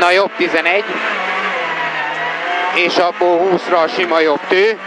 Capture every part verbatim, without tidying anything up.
Na jobb tizenegy, és abból húszra a sima jobb tő.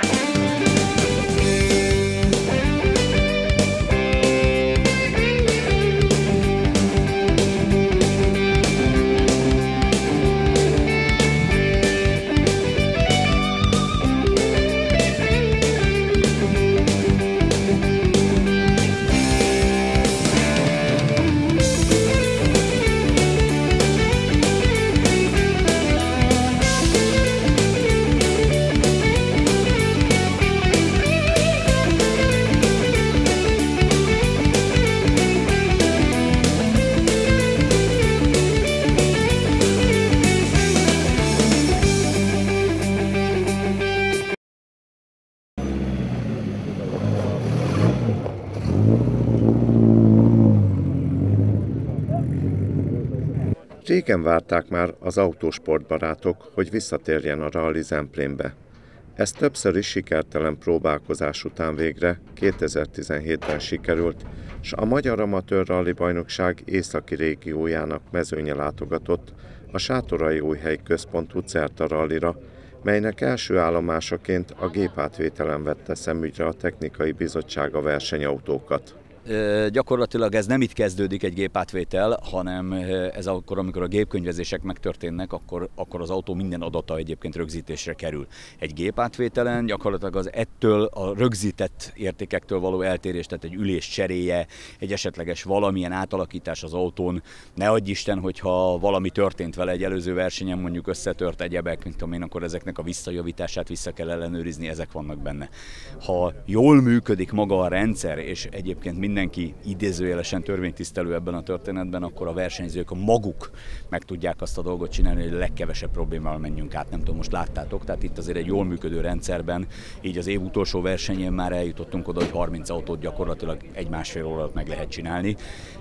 Régen várták már az autósportbarátok, hogy visszatérjen a rally Zemplénbe. Ez többször is sikertelen próbálkozás után végre kétezer-tizenhétben sikerült, s a Magyar Amatőr Rally Bajnokság északi régiójának mezőnye látogatott a Sátoraljóhely központú Certa Rallyra, melynek első állomásaként a gépátvételen vette szemügyre a technikai bizottság a versenyautókat. E, gyakorlatilag ez nem itt kezdődik egy gépátvétel, hanem ez akkor, amikor a gépkönyvezések megtörténnek, akkor, akkor az autó minden adata egyébként rögzítésre kerül. Egy gépátvételen gyakorlatilag az ettől a rögzített értékektől való eltérés, tehát egy ülés cseréje, egy esetleges valamilyen átalakítás az autón, ne adj Isten, hogyha valami történt vele egy előző versenyen, mondjuk összetört egyebek, mint tudom én, akkor ezeknek a visszajavítását vissza kell ellenőrizni, ezek vannak benne. Ha jól működik maga a rendszer, és egyébként mindenki idézőjelesen törvénytisztelő ebben a történetben, akkor a versenyzők a maguk meg tudják azt a dolgot csinálni, hogy a legkevesebb problémával menjünk át. Nem tudom, most láttátok, tehát itt azért egy jól működő rendszerben, így az év utolsó versenyén már eljutottunk oda, hogy harminc autót gyakorlatilag egy-másfél óra alatt meg lehet csinálni.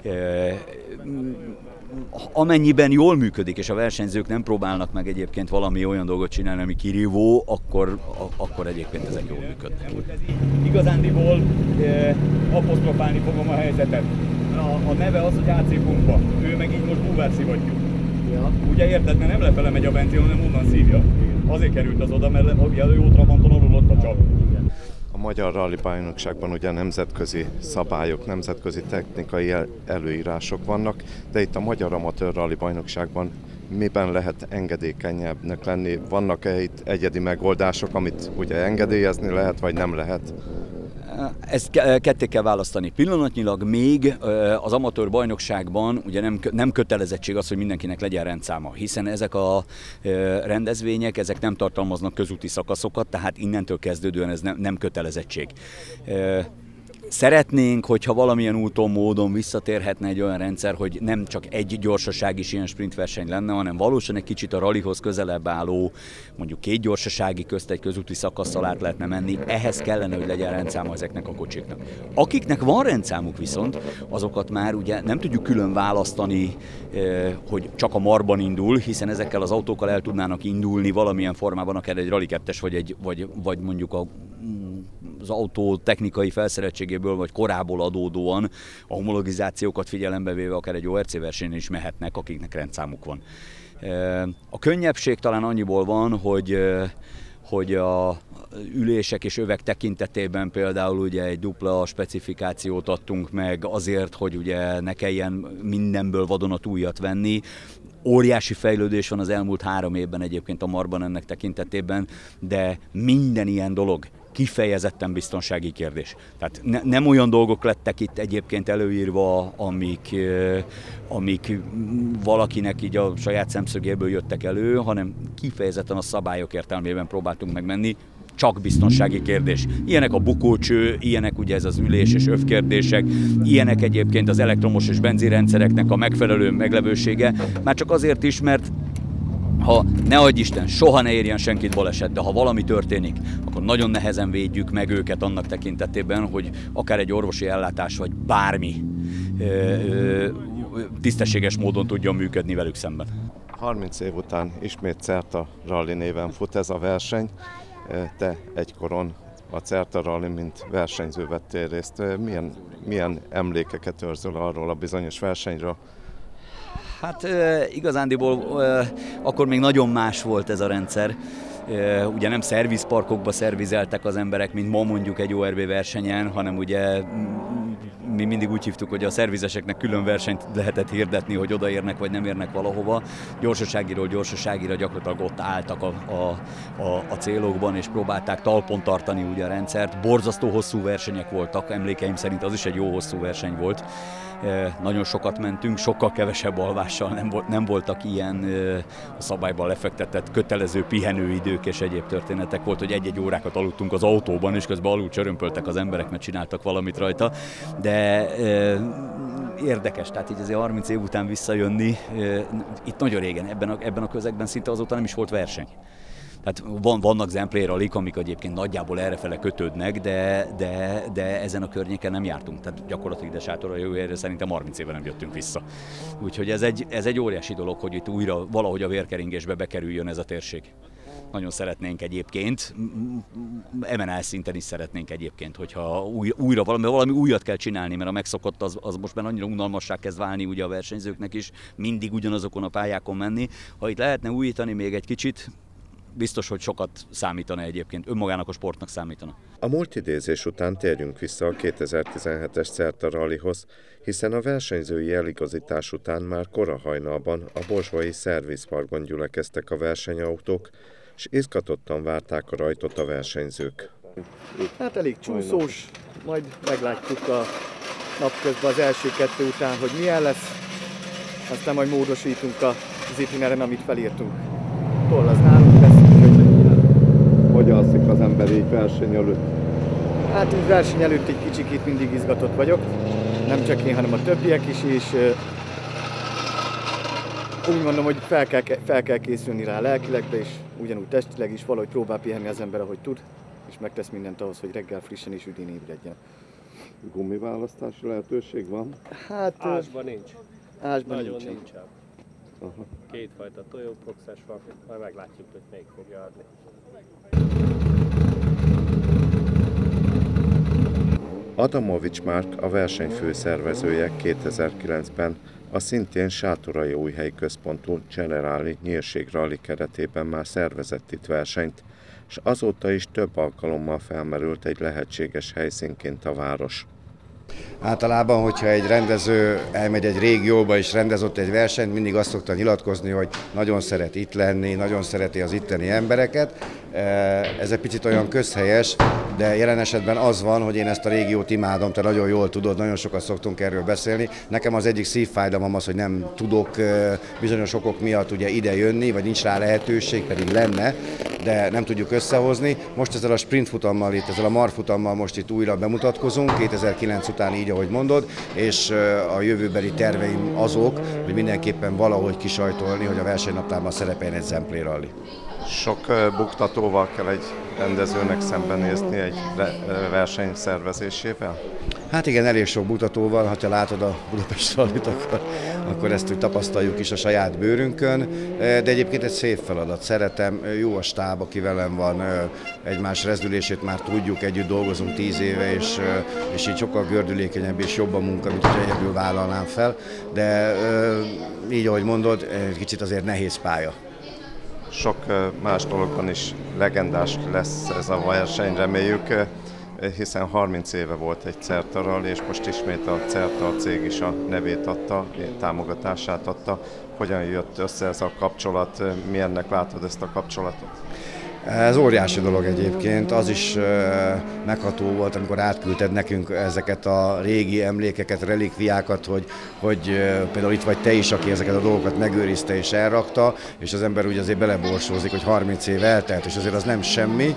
Amennyiben jól működik, és a versenyzők nem próbálnak meg egyébként valami olyan dolgot csinálni, ami kirívó, akkor, akkor egyébként ezek jól működnek. Igazándiból eh, apostrofálni fogom a helyzetet. A, a neve az, hogy á cé pumpa. Ő meg így most búvárszivattyú. Ja. Ugye érted, mert nem lefele megy a benzin, hanem onnan szívja. Azért került az oda, mert ugye jó Trabanton alul ott a csap. A Magyar Rally Bajnokságban ugye nemzetközi szabályok, nemzetközi technikai előírások vannak, de itt a Magyar Amatőr Rally Bajnokságban miben lehet engedékenyebbnek lenni? Vannak-e itt egyedi megoldások, amit ugye engedélyezni lehet, vagy nem lehet? Ezt ketté kell választani. Pillanatnyilag még az amatőr bajnokságban ugye nem, nem kötelezettség az, hogy mindenkinek legyen rendszáma, hiszen ezek a rendezvények, ezek nem tartalmaznak közúti szakaszokat, tehát innentől kezdődően ez nem, nem kötelezettség. Szeretnénk, hogyha valamilyen úton, módon visszatérhetne egy olyan rendszer, hogy nem csak egy gyorsaság is ilyen sprintverseny lenne, hanem valósan egy kicsit a rallyhoz közelebb álló, mondjuk két gyorsasági közt egy közúti szakasszal át lehetne menni. Ehhez kellene, hogy legyen rendszáma ezeknek a kocsiknak. Akiknek van rendszámuk viszont, azokat már ugye nem tudjuk külön választani, hogy csak a marban indul, hiszen ezekkel az autókkal el tudnának indulni valamilyen formában, akár egy Rally kettes, vagy, egy, vagy, vagy mondjuk a az autó technikai felszereltségéből vagy korából adódóan a homologizációkat figyelembe véve akár egy o er cé versenyen is mehetnek, akiknek rendszámuk van. A könnyebbség talán annyiból van, hogy, hogy a ülések és övek tekintetében például ugye egy dupla specifikációt adtunk meg azért, hogy ugye ne kelljen mindenből vadonatújat venni. Óriási fejlődés van az elmúlt három évben egyébként a marban ennek tekintetében, de minden ilyen dolog kifejezetten biztonsági kérdés. Tehát ne, nem olyan dolgok lettek itt egyébként előírva, amik, amik valakinek így a saját szemszögéből jöttek elő, hanem kifejezetten a szabályok értelmében próbáltunk megmenni. Csak biztonsági kérdés. Ilyenek a bukócső, ilyenek ugye ez az ülés és övkérdések, ilyenek egyébként az elektromos és benzinrendszereknek a megfelelő meglevősége, már csak azért is, mert ha ne adj Isten, soha ne érjen senkit baleset, de ha valami történik, akkor nagyon nehezen védjük meg őket annak tekintetében, hogy akár egy orvosi ellátás, vagy bármi ö, ö, tisztességes módon tudjon működni velük szemben. harminc év után ismét Certa Rally néven fut ez a verseny. Te egykoron a Certa Rally, mint versenyző vettél részt. Milyen, milyen emlékeket őrzöl arról a bizonyos versenyről? Hát igazándiból akkor még nagyon más volt ez a rendszer. Ugye nem szervizparkokba szervizeltek az emberek, mint ma mondjuk egy o er bé versenyen, hanem ugye mi mindig úgy hívtuk, hogy a szervizeseknek külön versenyt lehetett hirdetni, hogy odaérnek vagy nem érnek valahova. Gyorsaságiról gyorsaságira gyakorlatilag ott álltak a, a, a, a célokban, és próbálták talpon tartani ugye a rendszert. Borzasztó hosszú versenyek voltak, emlékeim szerint az is egy jó hosszú verseny volt. Nagyon sokat mentünk, sokkal kevesebb alvással, nem, volt, nem voltak ilyen a szabályban lefektetett kötelező pihenőidők és egyéb történetek. Volt, hogy egy-egy órákat aludtunk az autóban, és közben alul csörömpöltek az emberek, mert csináltak valamit rajta. De e, érdekes, tehát így azért harminc év után visszajönni, e, itt nagyon régen, ebben a, ebben a közegben szinte azóta nem is volt verseny. Tehát van, vannak Zemplén rallyk, amik egyébként nagyjából errefele kötődnek, de, de, de ezen a környéken nem jártunk. Tehát gyakorlatilag ide sátorra jövőre szerintem harminc éve nem jöttünk vissza. Úgyhogy ez egy, ez egy óriási dolog, hogy itt újra valahogy a vérkeringésbe bekerüljön ez a térség. Nagyon szeretnénk egyébként, em en el szinten is szeretnénk egyébként, hogyha új, újra valami, valami újat kell csinálni, mert a megszokott az, az most már annyira unalmassá kezd válni ugye a versenyzőknek is, mindig ugyanazokon a pályákon menni. Ha itt lehetne újítani még egy kicsit, biztos, hogy sokat számítana egyébként, önmagának a sportnak számítana. A multidézés után térjünk vissza a kétezer-tizenhetes Celta Rallyhoz, hiszen a versenyzői eligazítás után már kora hajnalban a Bozsvai szervizparkban gyülekeztek a versenyautók, és izgatottan várták a rajtot a versenyzők. Hát elég csúszós, majd meglátjuk a napközben az első kettő után, hogy milyen lesz, aztán majd módosítunk az itineren, amit felírtunk. Toll az nálunk lesz, hogy hogy alszik az ember így verseny előtt? Hát így verseny előtt egy kicsikét mindig izgatott vagyok, nem csak én, hanem a többiek is, és úgy mondom, hogy fel kell, fel kell készülni rá lelkileg, és ugyanúgy testileg is valahogy próbál pihenni az ember, ahogy tud, és megtesz mindent ahhoz, hogy reggel frissen és üdén ébredjen. Gumiválasztási lehetőség van? Hát... Ásban nincs. Ásban Nagyon nincsen. nincsen. Aha. Kétfajta tojóproxes van, majd meglátjuk, hogy még fogja adni. Adamovics Márk, a verseny főszervezője kétezer-kilencben a szintén sátoraljaújhelyi központú Generali Nyírség Rally keretében már szervezett itt versenyt, és azóta is több alkalommal felmerült egy lehetséges helyszínként a város. Általában, hogyha egy rendező elmegy egy régióba és rendezott egy versenyt, mindig azt szokta nyilatkozni, hogy nagyon szeret itt lenni, nagyon szereti az itteni embereket. Ez egy picit olyan közhelyes, de jelen esetben az van, hogy én ezt a régiót imádom, te nagyon jól tudod, nagyon sokat szoktunk erről beszélni. Nekem az egyik szívfájdalmam az, hogy nem tudok bizonyos okok miatt ugye ide jönni, vagy nincs rá lehetőség, pedig lenne, de nem tudjuk összehozni. Most ezzel a sprint futammal itt, ezzel a marfutammal most itt újra bemutatkozunk, kétezer-kilenc után így, ahogy mondod, és a jövőbeli terveim azok, hogy mindenképpen valahogy kisajtolni, hogy a versenynaptárban szerepeljen egy Zemplén Rally. Sok buktatóval kell egy rendezőnek szembenézni egy verseny szervezésével? Hát igen, elég sok buktatóval, ha látod a Budapest Rallyt, akkor, akkor ezt úgy tapasztaljuk is a saját bőrünkön, de egyébként egy szép feladat. Szeretem, jó a stáb, aki velem van, egymás rezdülését már tudjuk, együtt dolgozunk tíz éve, és, és így sokkal gördülékenyebb és jobb a munka, mint hogy egyedül vállalnám fel, de így, ahogy mondod, egy kicsit azért nehéz pálya. Sok más dologban is legendás lesz ez a verseny, reméljük, hiszen harminc éve volt egy Celta Rally, és most ismét a Celta cég is a nevét adta, támogatását adta. Hogyan jött össze ez a kapcsolat, milyennek látod ezt a kapcsolatot? Ez óriási dolog egyébként, az is megható volt, amikor átküldted nekünk ezeket a régi emlékeket, relikviákat, hogy, hogy például itt vagy te is, aki ezeket a dolgokat megőrizte és elrakta, és az ember úgy azért beleborsózik, hogy harminc év eltelt, és azért az nem semmi.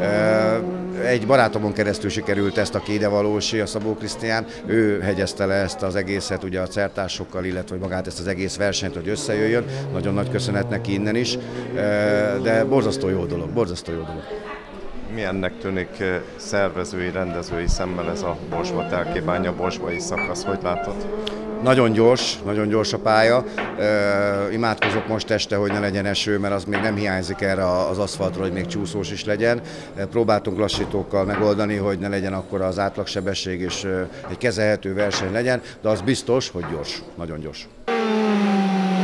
Egy barátomon keresztül sikerült ezt, aki idevalósi, a Szabó Krisztián, ő hegyezte le ezt az egészet ugye a celtásokkal, illetve magát ezt az egész versenyt, hogy összejöjjön. Nagyon nagy köszönet neki innen is, de borzasztó jó dolog, borzasztó jó dolog. Milyennek tűnik szervezői, rendezői szemmel ez a Bozsva-Telkébánya bozsvai szakasz, hogy látod? Nagyon gyors, nagyon gyors a pálya. Uh, imádkozok most este, hogy ne legyen eső, mert az még nem hiányzik erre az aszfaltra, hogy még csúszós is legyen. Próbáltunk lassítókkal megoldani, hogy ne legyen akkora az átlagsebesség, és uh, egy kezelhető verseny legyen, de az biztos, hogy gyors, nagyon gyors.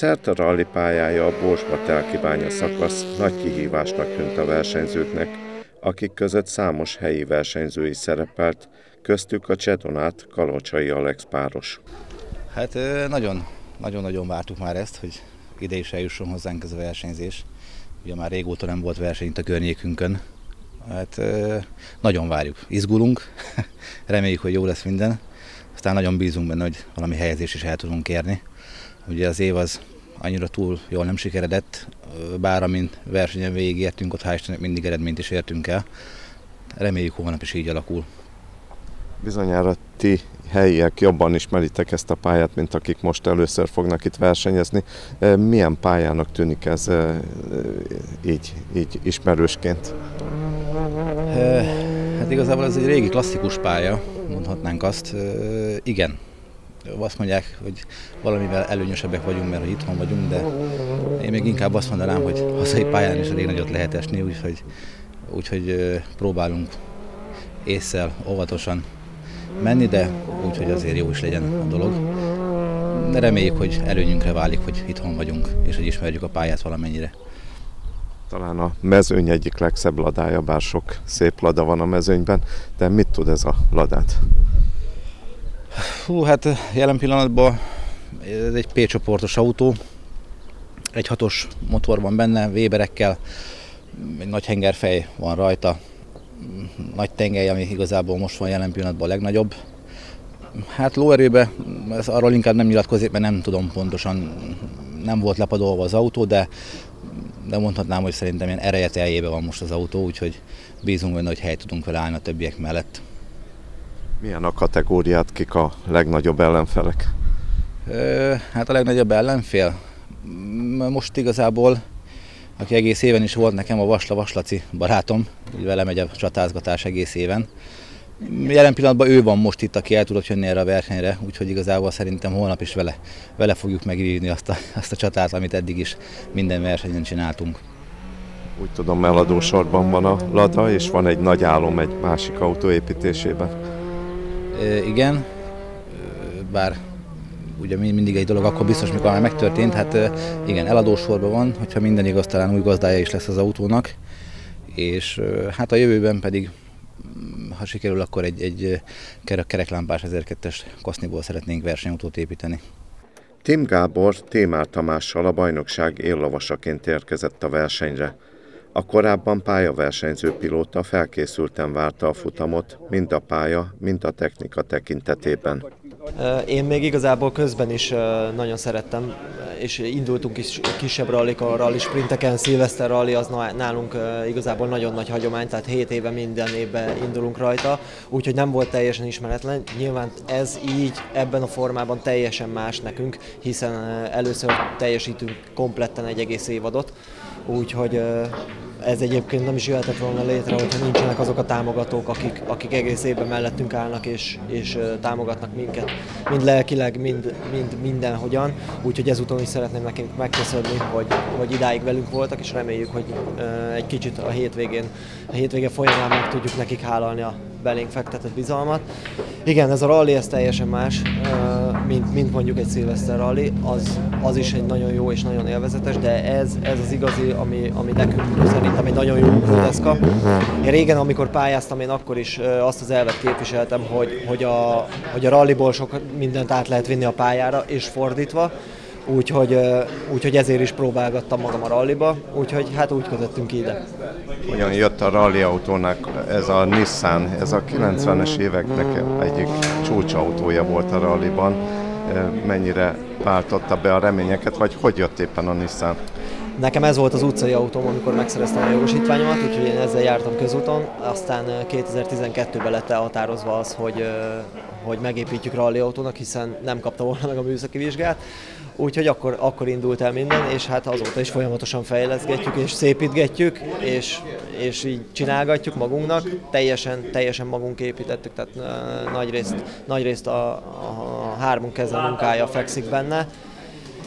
Szerta rally pályája, a Borsba-Telkibánya szakasz nagy kihívásnak tűnt a versenyzőknek, akik között számos helyi versenyző is szerepelt, köztük a Csedonát Kalocsai Alex páros. Hát nagyon, nagyon-nagyon vártuk már ezt, hogy ide is eljusson hozzánk ez a versenyzés. Ugye már régóta nem volt verseny itt a környékünkön. Hát nagyon várjuk, izgulunk, reméljük, hogy jó lesz minden. Aztán nagyon bízunk benne, hogy valami helyezés is el tudunk érni. Ugye az év az annyira túl jól nem sikeredett, bár amint versenyen végigértünk, ott hál' Istennek mindig eredményt is értünk el. Reméljük, holnap is így alakul. Bizonyára ti helyiek jobban ismeritek ezt a pályát, mint akik most először fognak itt versenyezni. Milyen pályának tűnik ez így, így ismerősként? Hát igazából ez egy régi klasszikus pálya, mondhatnánk azt. Igen, azt mondják, hogy valamivel előnyösebbek vagyunk, mert hogy itthon vagyunk, de én még inkább azt mondanám, hogy hazai pályán is elég nagyot lehet esni, úgyhogy, úgyhogy próbálunk ésszel, óvatosan menni, de úgyhogy azért jó is legyen a dolog. De reméljük, hogy előnyünkre válik, hogy itthon vagyunk, és hogy ismerjük a pályát valamennyire. Talán a mezőny egyik legszebb ladája, bár sok szép lada van a mezőnyben, de mit tud ez a ladát? Hú, hát jelen pillanatban ez egy P-csoportos autó, egy hatos motor van benne, Weberekkel, egy nagy hengerfej van rajta, nagy tengely, ami igazából most van jelen pillanatban a legnagyobb. Hát lóerőben, ez arról inkább nem nyilatkozik, mert nem tudom pontosan, nem volt lepadolva az autó, de, de mondhatnám, hogy szerintem ilyen ereje teljében van most az autó, úgyhogy bízunk benne, hogy helyt tudunk vele állni a többiek mellett. Milyen a kategóriát, kik a legnagyobb ellenfelek? Hát a legnagyobb ellenfél? Most igazából, aki egész éven is volt nekem, a Vasla Vaslaci barátom, vele megy a csatázgatás egész éven. Jelen pillanatban ő van most itt, aki el tudott jönni erre a versenyre, úgyhogy igazából szerintem holnap is vele, vele fogjuk megvívni azt a, azt a csatát, amit eddig is minden versenyen csináltunk. Úgy tudom, eladó sorban van a Lada, és van egy nagy álom egy másik autó építésében. E, igen, bár ugye mindig egy dolog akkor biztos, mikor már megtörtént, hát igen, eladó sorban van, hogyha minden igaz, talán új gazdája is lesz az autónak, és hát a jövőben pedig, ha sikerül, akkor egy, egy kereklámpás ezerkettes kaszniból szeretnénk versenyautót építeni. Tim Gábor Témár Tamással a bajnokság éllovasaként érkezett a versenyre. A korábban pályaversenyző pilóta felkészülten várta a futamot, mind a pálya, mind a technika tekintetében. Én még igazából közben is nagyon szerettem, és indultunk is kisebb rallikon, a rally sprinteken, Szilveszter rally az nálunk igazából nagyon nagy hagyomány, tehát hét éve minden évben indulunk rajta, úgyhogy nem volt teljesen ismeretlen. Nyilván ez így, ebben a formában teljesen más nekünk, hiszen először teljesítünk kompletten egy egész évadot, úgyhogy ez egyébként nem is jöhetett volna létre, hogyha nincsenek azok a támogatók, akik, akik egész évben mellettünk állnak és, és támogatnak minket, mind lelkileg, mind, mind mindenhogyan. Úgyhogy ezúton is szeretném nekünk megköszönni, hogy, hogy idáig velünk voltak, és reméljük, hogy egy kicsit a hétvégén, a hétvége folyamán meg tudjuk nekik hálalni a belénk fektetett bizalmat. Igen, ez a rally ez teljesen más, mint, mint mondjuk egy Szilveszter rally, az, az is egy nagyon jó és nagyon élvezetes, de ez, ez az igazi, ami, ami nekünk szerintem egy nagyon jó ugródeszka. Én régen, amikor pályáztam, én akkor is azt az elvet képviseltem, hogy, hogy, a, hogy a rallyból sok mindent át lehet vinni a pályára, és fordítva. Úgyhogy, úgyhogy ezért is próbálgattam magam a rallyba, úgyhogy hát úgy kötöttünk ide. Hogyan jött a rally autónak ez a Nissan, ez a kilencvenes éveknek egyik csúcsautója volt a rallyban, mennyire váltotta be a reményeket, vagy hogy jött éppen a Nissan? Nekem ez volt az utcai autóm, amikor megszereztem a jogosítványomat, úgyhogy én ezzel jártam közúton, aztán kétezer-tizenkettőben lett elhatározva az, hogy, hogy megépítjük rallyautónak, hiszen nem kapta volna meg a műszaki vizsgát. Úgyhogy akkor, akkor indult el minden, és hát azóta is folyamatosan fejleszgetjük és szépítgetjük, és, és így csinálgatjuk magunknak. Teljesen, teljesen magunk építettük, tehát uh, nagyrészt, nagyrészt a, a hármunk kezem munkája fekszik benne.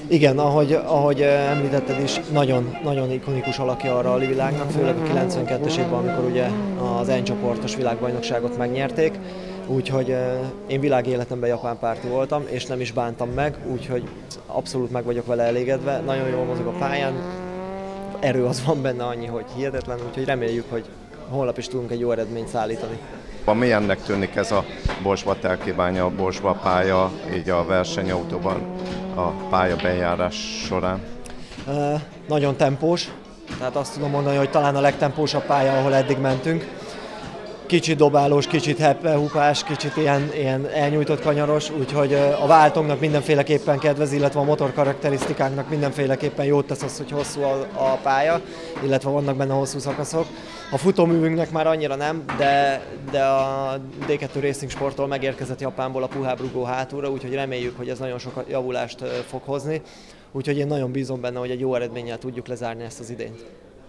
Igen, ahogy, ahogy említetted is, nagyon, nagyon ikonikus alakja a rally világnak, főleg a kilencvenkettes évben, amikor ugye az N csoportos világbajnokságot megnyerték. Úgyhogy én világéletemben japán párti voltam, és nem is bántam meg, úgyhogy abszolút meg vagyok vele elégedve. Nagyon jól mozog a pályán, erő az van benne annyi, hogy hihetetlen, úgyhogy reméljük, hogy holnap is tudunk egy jó eredményt szállítani. Milyennek tűnik ez a Borsba telkívánja, a Borsba pálya, így a versenyautóban a pálya bejárás során? E, nagyon tempós, tehát azt tudom mondani, hogy talán a legtempósabb pálya, ahol eddig mentünk. Kicsit dobálós, kicsit heppehupás, kicsit ilyen, ilyen elnyújtott kanyaros, úgyhogy a váltónknak mindenféleképpen kedvez, illetve a motor karakterisztikánknak mindenféleképpen jót tesz az, hogy hosszú a, a pálya, illetve vannak benne hosszú szakaszok. A futóművünknek már annyira nem, de, de a dé kettő Racing Sporttól megérkezett Japánból a puhább rugó hátulra, úgyhogy reméljük, hogy ez nagyon sok javulást fog hozni. Úgyhogy én nagyon bízom benne, hogy egy jó eredménnyel tudjuk lezárni ezt az idényt.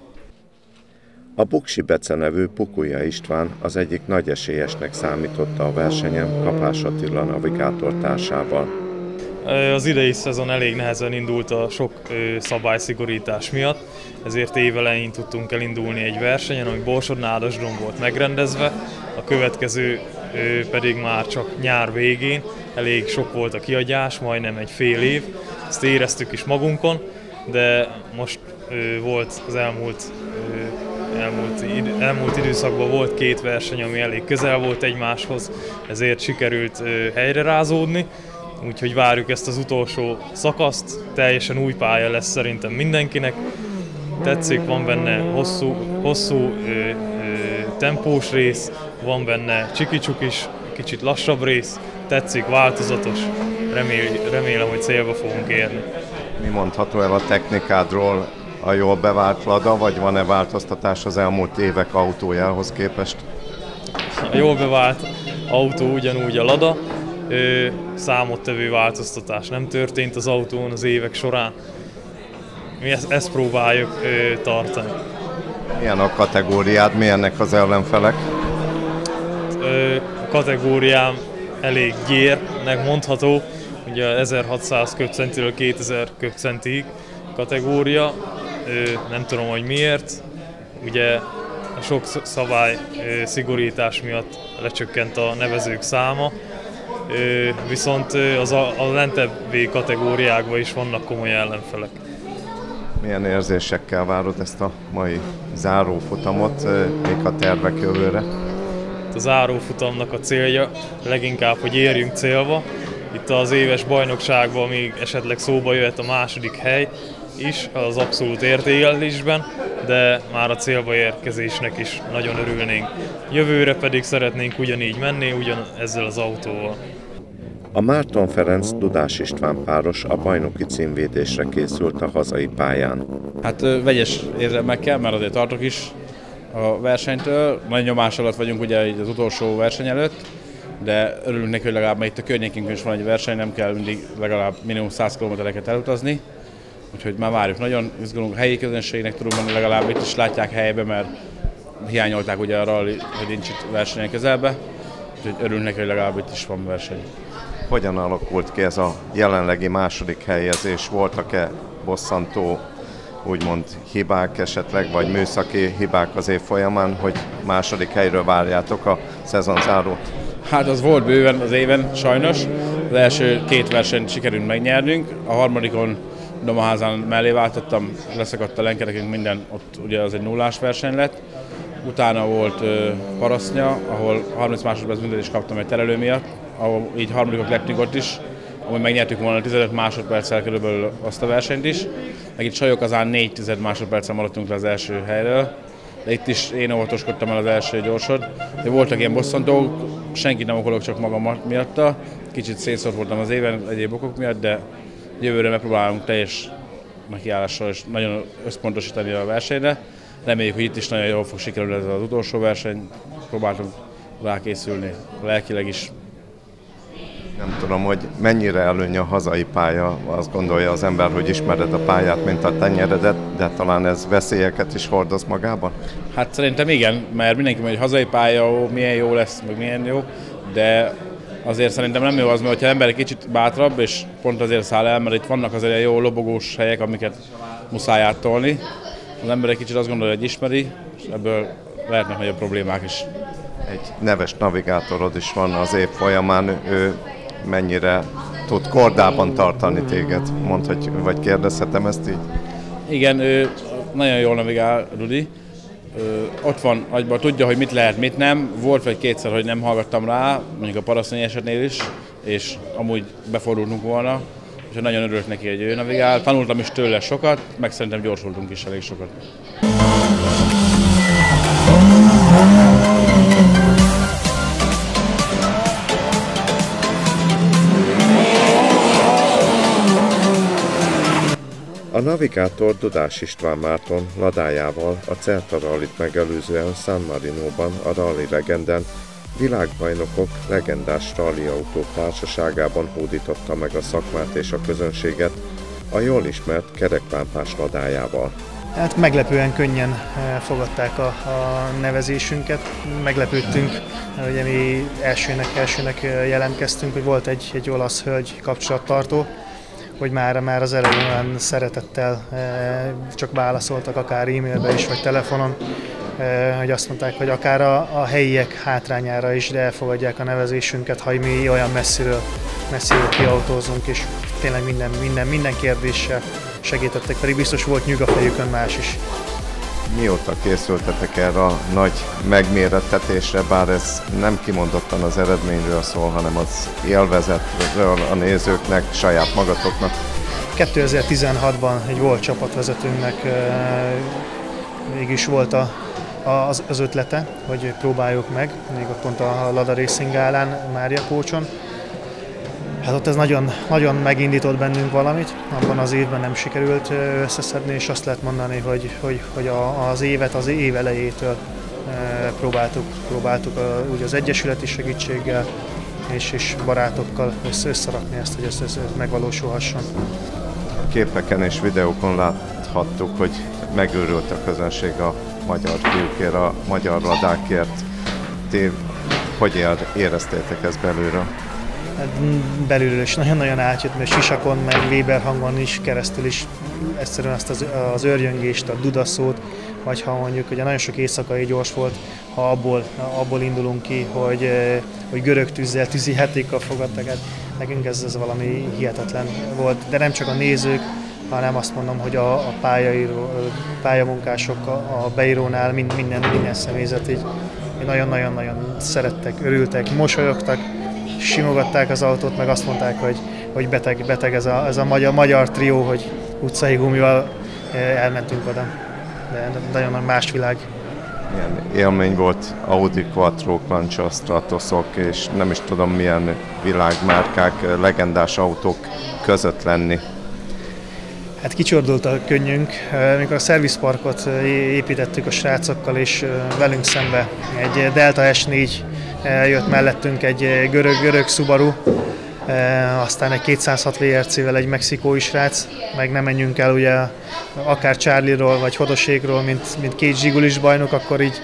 A Buksi Bece nevű Pukulya István az egyik nagy esélyesnek számította a versenyen Kapás Attila navigátor társával. Az idei szezon elég nehezen indult a sok szabályszigorítás miatt, ezért évelején tudtunk elindulni egy versenyen, ami Borsod-Nádasdon volt megrendezve, a következő pedig már csak nyár végén, elég sok volt a kiadás, majdnem egy fél év, ezt éreztük is magunkon, de most volt az elmúlt Elmúlt, id- elmúlt időszakban volt két verseny, ami elég közel volt egymáshoz, ezért sikerült ö, helyre rázódni, úgyhogy várjuk ezt az utolsó szakaszt, teljesen új pálya lesz szerintem mindenkinek. Tetszik, van benne hosszú, hosszú ö, ö, tempós rész, van benne csiki-csukis, kicsit lassabb rész, tetszik, változatos, Remél, remélem, hogy célba fogunk érni. Mi mondható el a technikádról? A jól bevált Lada, vagy van-e változtatás az elmúlt évek autójához képest? A jól bevált autó ugyanúgy a Lada, számottevő változtatás nem történt az autón az évek során. Mi ezt, ezt próbáljuk tartani. Milyen a kategóriád, milyennek az ellenfelek? A kategóriám elég gyérnek mondható, ugye ezerhatszáz köbcentiről kétezer köbcentig kategória. Nem tudom, hogy miért, ugye a sok szabály szigorítás miatt lecsökkent a nevezők száma, viszont az a, a lentebbi kategóriákban is vannak komoly ellenfelek. Milyen érzésekkel várod ezt a mai zárófutamot, még a tervek jövőre? A zárófutamnak a célja leginkább, hogy érjünk célba. Itt az éves bajnokságban még esetleg szóba jöhet a második hely is az abszolút értékelésben, de már a célba érkezésnek is nagyon örülnénk. Jövőre pedig szeretnénk ugyanígy menni, ugyan ezzel az autóval. A Márton Ferenc Dudás István páros a bajnoki címvédésre készült a hazai pályán. Hát vegyes érzelmekkel, mert azért tartok is a versenytől. Nagy nyomás alatt vagyunk ugye az utolsó verseny előtt, de örülünk neki, hogy legalább mert itt a környékünkön is van egy verseny, nem kell mindig legalább minimum száz kilométereket elutazni. Úgyhogy már várjuk, nagyon izgulunk, a helyi közönségnek tudunk menni, legalább itt is látják helybe, mert hiányolták ugye arra, hogy nincs itt versenyen közelbe. Úgyhogy örülünk neki, hogy legalább itt is van verseny. Hogyan alakult ki ez a jelenlegi második helyezés? Voltak-e bosszantó, úgymond hibák esetleg, vagy műszaki hibák az év folyamán, hogy második helyről várjátok a szezonzárót? Hát az volt bőven az éven, sajnos. Az első két versenyt sikerült megnyernünk, a harmadikon Domaházán mellé váltottam, leszakadt a lenkerekünk, minden, ott ugye az egy nullás verseny lett. Utána volt uh, Parasztnya, ahol harminc másodperc büntetést kaptam egy terelő miatt, ahol így harmadikok lettünk ott is, ahol megnyertük volna tizenöt másodperccel körülbelül azt a versenyt is. Meg itt Sajokazán négy tized másodperccel maradtunk le az első helyről, de itt is én óvatoskodtam el az első gyorsod. De voltak ilyen bosszantók, senkit nem okolok, csak magam miatta. Kicsit szétszórt voltam az éven egyéb okok miatt, de jövőre megpróbálunk teljes nekiállással és nagyon összpontosítani a versenyre. Reméljük, hogy itt is nagyon jól fog sikerülni ez az utolsó verseny. Próbáltunk rákészülni, lelkileg is. Nem tudom, hogy mennyire előny a hazai pálya. Azt gondolja az ember, hogy ismered a pályát, mint a tenyeredet, de talán ez veszélyeket is hordoz magában? Hát szerintem igen, mert mindenki mondja, hogy hazai pálya, ó, milyen jó lesz, meg milyen jó, de azért szerintem nem jó az, mert ha ember egy kicsit bátrabb, és pont azért száll el, mert itt vannak azért ilyen jó lobogós helyek, amiket muszáj áttolni. Az ember egy kicsit azt gondolja, hogy ismeri, és ebből lehetnek nagyobb problémák is. Egy neves navigátorod is van az év folyamán, ő mennyire tud kordában tartani téged, mondhatjuk, vagy kérdezhetem ezt így? Igen, ő nagyon jól navigál, Rudi. Ő ott van agyban, tudja, hogy mit lehet, mit nem. Volt vagy kétszer, hogy nem hallgattam rá, mondjuk a parasztonyi esetnél is, és amúgy befordultunk volna, és nagyon örülök neki, hogy ő navigál. Tanultam is tőle sokat, meg szerintem gyorsultunk is elég sokat. A navigátor Dudás István Márton ladájával a Celta Rallyt megelőzően San Marinóban a Rally Legenden világbajnokok legendás rallyautók társaságában hódította meg a szakmát és a közönséget a jól ismert kerekpámpás ladájával. Hát meglepően könnyen fogadták a, a nevezésünket, meglepődtünk, ugye mi elsőnek, elsőnek jelentkeztünk, hogy volt egy, egy olasz hölgy kapcsolattartó, hogy már, már az elején szeretettel csak válaszoltak, akár e-mailbe is, vagy telefonon, hogy azt mondták, hogy akár a, a helyiek hátrányára is elfogadják a nevezésünket, ha mi olyan messziről, messziről kiautózunk, és tényleg minden, minden, minden kérdéssel segítettek, pedig biztos volt nyug a fejükön más is. Mióta készültetek erre a nagy megmérettetésre, bár ez nem kimondottan az eredményről szól, hanem az élvezetről a nézőknek, saját magatoknak? kétezer-tizenhatban egy volt csapatvezetőnknek mégis volt a, az, az ötlete, hogy próbáljuk meg, még ott pont a Lada Racing Gálán, Mária Kócson. Hát ott ez nagyon, nagyon megindított bennünk valamit, abban az évben nem sikerült összeszedni, és azt lehet mondani, hogy, hogy, hogy a, az évet az év elejétől próbáltuk, próbáltuk úgy az egyesületi segítséggel és, és barátokkal összerakni ezt, hogy ez, ez megvalósulhasson. A képeken és videókon láthattuk, hogy megőrült a közönség a magyar fiúkért, a magyar ladákért. Ti hogy éreztétek ezt belülről? Belülről is nagyon-nagyon átjött, mert sisakon, meg Weber hangon is, keresztül is egyszerűen azt az, az őrjöngést, a dudaszót, vagy ha mondjuk, ugye nagyon sok éjszakai gyors volt, ha abból, abból indulunk ki, hogy, hogy görög tűzzel, tűzi hetékkal fogadtak, hát nekünk ez, ez valami hihetetlen volt, de nem csak a nézők, hanem azt mondom, hogy a, a pályaíró, pályamunkások a, a beírónál mind, minden, minden személyzet így nagyon-nagyon-nagyon szerettek, örültek, mosolyogtak, simogatták az autót, meg azt mondták, hogy, hogy beteg, beteg ez a, ez a magyar, magyar trió, hogy utcai gumival elmentünk oda. De nagyon más világ. Milyen élmény volt Audi Quattro, Lancia, Stratosok, és nem is tudom milyen világmárkák, legendás autók között lenni. Hát kicsordult a könnyünk, amikor a szervizparkot építettük a srácokkal, és velünk szembe egy Delta es négy jött mellettünk, egy görög, görög Subaru, aztán egy kétszázhat vé er cé-vel egy mexikói srác, meg nem menjünk el ugye akár Charlie-ról vagy Hodoségról, mint, mint két zsigulis bajnok, akkor így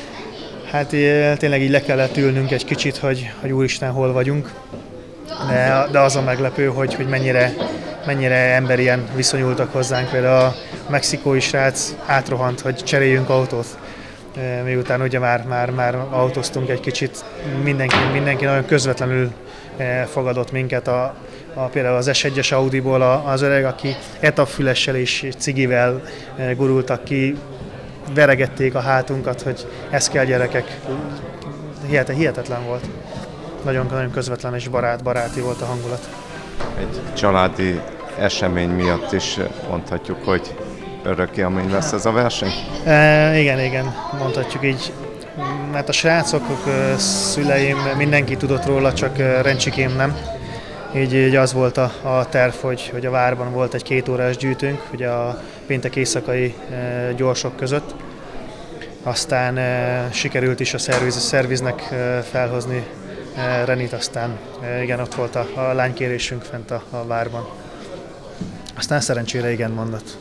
hát tényleg így le kellett ülnünk egy kicsit, hogy, hogy úristen, hol vagyunk. De, de az a meglepő, hogy, hogy mennyire, mennyire emberien viszonyultak hozzánk. Például a mexikói srác átrohant, hogy cseréljünk autót. Miután ugye már, már, már autóztunk egy kicsit, mindenki, mindenki nagyon közvetlenül fogadott minket. A, a, például az es egyes Audiból az öreg, aki etapfülessel és cigivel gurultak ki, veregették a hátunkat, hogy ez kell, gyerekek. Hihetetlen volt. Nagyon, nagyon közvetlen és barát, baráti volt a hangulat. Egy családi esemény miatt is mondhatjuk, hogy örök élmény lesz ez a verseny? E, igen, igen, mondhatjuk így. Mert a srácok, a szüleim, mindenki tudott róla, csak Rencsikém nem. Így, így az volt a, a terv, hogy, hogy a várban volt egy két órás gyűjtőnk, ugye a péntek éjszakai e, gyorsok között. Aztán e, sikerült is a szerviz, szerviznek e, felhozni e, Renit, aztán e, igen, ott volt a, a lánykérésünk fent a, a várban. Aztán szerencsére igen mondott.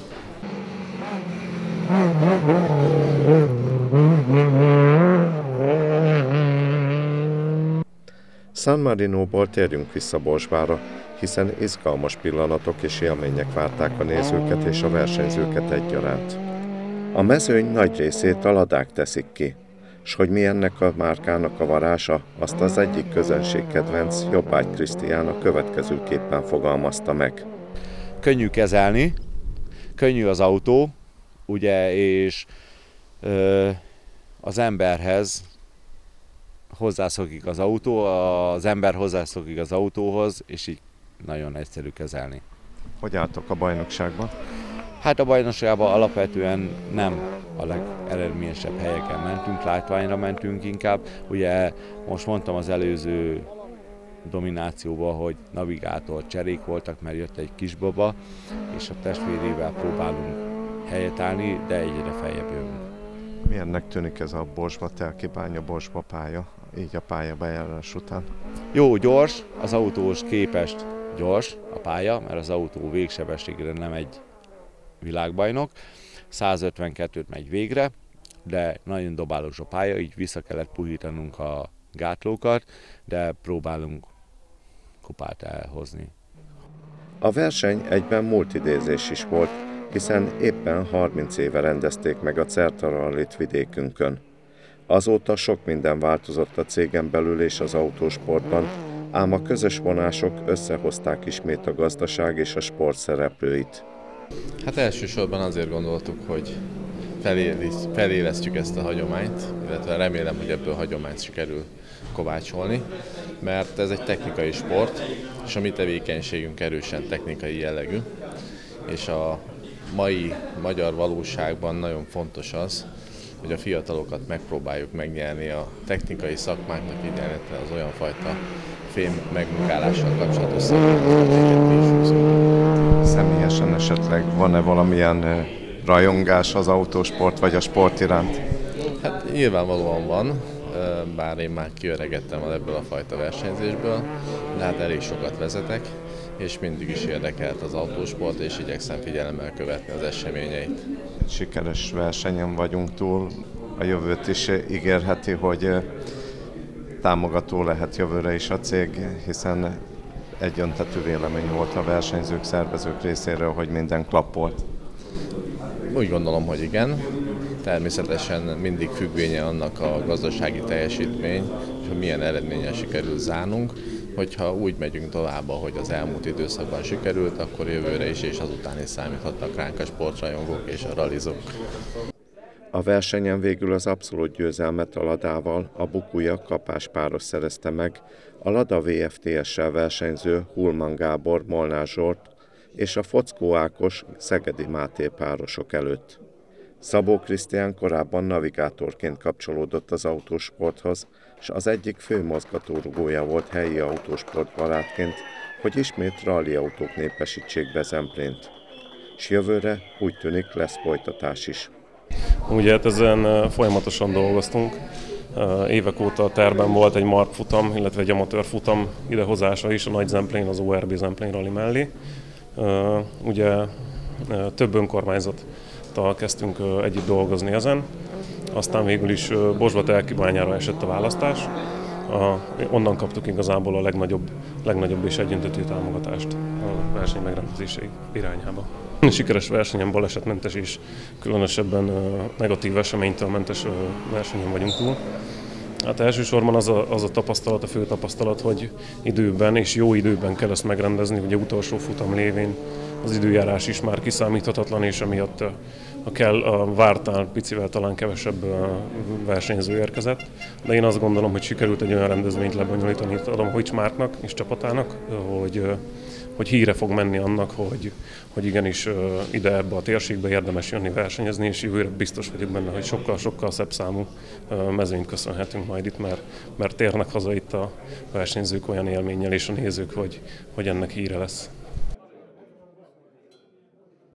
San Marinóból térjünk vissza Borsvára, hiszen izgalmas pillanatok és élmények várták a nézőket és a versenyzőket egyaránt. A mezőny nagy részét a ladák teszik ki, s hogy mi ennek a márkának a varázsa, azt az egyik közönségkedvenc, Jobbágy Krisztián a következőképpen fogalmazta meg. Könnyű kezelni, könnyű az autó, ugye, és ö, az emberhez hozzászokik az autó, az ember hozzászokik az autóhoz, és így nagyon egyszerű kezelni. Hogy álltok a bajnokságban? Hát a bajnokságban alapvetően nem a legeredményesebb helyeken mentünk, látványra mentünk inkább. Ugye most mondtam az előző dominációban, hogy navigátor cserék voltak, mert jött egy kisbaba, és a testvérével próbálunk helyet állni, de egyre feljebb jövünk. Milyennek tűnik ez a Borsba-Telkibánya-Borsba pálya, így a pályabejárás után? Jó, gyors, az autós képest gyors a pálya, mert az autó végsebességre nem egy világbajnok. százötvenkettőt megy végre, de nagyon dobálós a pálya, így vissza kellett puhítanunk a gátlókat, de próbálunk kupát elhozni. A verseny egyben multidézés is volt, hiszen éppen harminc éve rendezték meg a Certa Rallyt vidékünkön. Azóta sok minden változott a cégen belül és az autósportban, ám a közös vonások összehozták ismét a gazdaság és a sport szereplőit. Hát elsősorban azért gondoltuk, hogy felélesztjük ezt a hagyományt, illetve remélem, hogy ebből a hagyományt sikerül kovácsolni, mert ez egy technikai sport, és a mi tevékenységünk erősen technikai jellegű, és a mai magyar valóságban nagyon fontos az, hogy a fiatalokat megpróbáljuk megnyerni a technikai szakmáknak, illetve az olyan fajta fém megmunkálással kapcsolatos szakmákat, amiket mi is húzunk. Személyesen esetleg van-e valamilyen rajongás az autósport vagy a sport iránt? Hát nyilvánvalóan van, bár én már kiöregettem ebből a fajta versenyzésből, de hát elég sokat vezetek, és mindig is érdekelt az autósport, és igyekszem figyelemmel követni az eseményeit. Sikeres versenyen vagyunk túl, a jövőt is ígérheti, hogy támogató lehet jövőre is a cég, hiszen egyöntetű vélemény volt a versenyzők, szervezők részéről, hogy minden klappolt. Úgy gondolom, hogy igen. Természetesen mindig függvénye annak a gazdasági teljesítmény, és hogy milyen eredményen sikerül zárnunk. Hogyha úgy megyünk tovább, hogy az elmúlt időszakban sikerült, akkor jövőre is és azután is számíthatnak ránk a sportrajongók és a rallizók. A versenyen végül az abszolút győzelmet a Ladával a Bukuja kapáspáros szerezte meg, a Lada vé ef té es-sel versenyző Hulman Gábor Molnár Zsolt és a Fockó Ákos Szegedi Máté párosok előtt. Szabó Krisztián korábban navigátorként kapcsolódott az autósporthoz, és az egyik fő mozgatórugója volt helyi autósportbarátként, hogy ismét rallyautók népesítsék be Zemplént. És jövőre úgy tűnik lesz folytatás is. Ugye hát ezen folyamatosan dolgoztunk. Évek óta a tervben volt egy mark futam, illetve egy amatőr futam idehozása is a Nagy Zemplén, az o er bé Zemplén Rally mellé. Ugye több önkormányzattal kezdtünk együtt dolgozni ezen, aztán végül is Borsba-Telkibányára esett a választás. A, onnan kaptuk igazából a legnagyobb, legnagyobb és egyöntetű támogatást a verseny megrendezési irányába. Sikeres versenyen, balesetmentes és különösebben negatív eseménytől mentes versenyen vagyunk túl. Hát elsősorban az a, az a tapasztalat, a fő tapasztalat, hogy időben és jó időben kell ezt megrendezni, ugye utolsó futam lévén az időjárás is már kiszámíthatatlan, és emiatt a, kell, a vártál picivel talán kevesebb versenyző érkezett. De én azt gondolom, hogy sikerült egy olyan rendezvényt lebonyolítani Adam Hoyts Márknak és csapatának, hogy, hogy híre fog menni annak, hogy, hogy igenis ide ebbe a térségbe érdemes jönni versenyezni, és jövőre biztos vagyok benne, hogy sokkal-sokkal szebb számú mezőnyt köszönhetünk majd itt, mert, mert térnek haza itt a versenyzők olyan élménnyel és a nézők, hogy, hogy ennek híre lesz.